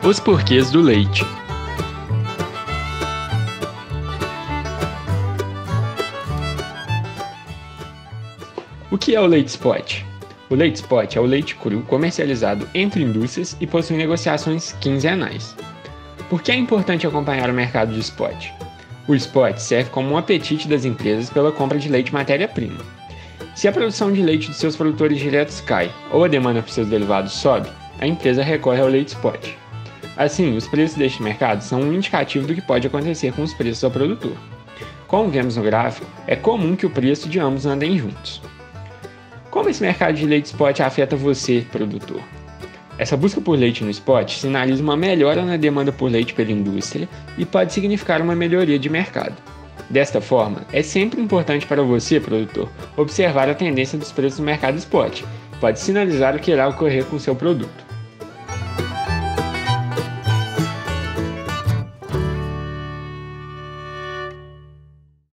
Os porquês do leite. O que é o leite spot? O leite spot é o leite cru comercializado entre indústrias e possui negociações quinzenais. Por que é importante acompanhar o mercado de spot? O spot serve como um apetite das empresas pela compra de leite matéria-prima. Se a produção de leite de seus produtores diretos cai ou a demanda por seus derivados sobe, a empresa recorre ao leite spot. Assim, os preços deste mercado são um indicativo do que pode acontecer com os preços ao produtor. Como vemos no gráfico, é comum que o preço de ambos andem juntos. Como esse mercado de leite spot afeta você, produtor? Essa busca por leite no spot sinaliza uma melhora na demanda por leite pela indústria e pode significar uma melhoria de mercado. Desta forma, é sempre importante para você, produtor, observar a tendência dos preços do mercado spot. Pode sinalizar o que irá ocorrer com seu produto.